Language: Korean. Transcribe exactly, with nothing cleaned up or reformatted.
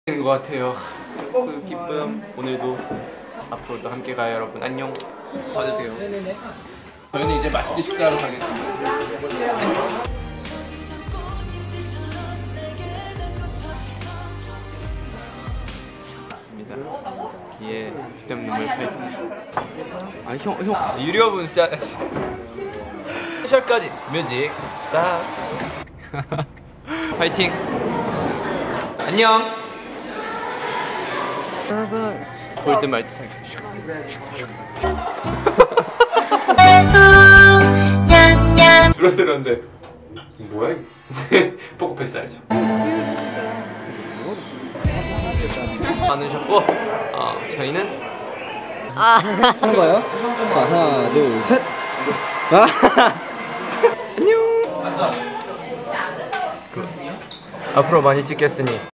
것 같아요. 그 기쁨 오늘도 앞으로도 함께 가요 여러분. 안녕. 봐주세요. 저희는 이제 맛있게 식사하러 가겠습니다. 맞습니다. 예, 피땀 눈물 파이팅. 아 형 형. 유료분 진짜. 스페셜까지 뮤직 스타트. 파이팅. 안녕. 볼듯 말듯하게. 줄어들었는데 뭐야 이거? 포커페이스 알죠? 많으셨고 어, 저희는 아 하는 거예요? 하나 둘 셋. 안녕. 앞으로 많이 찍겠으니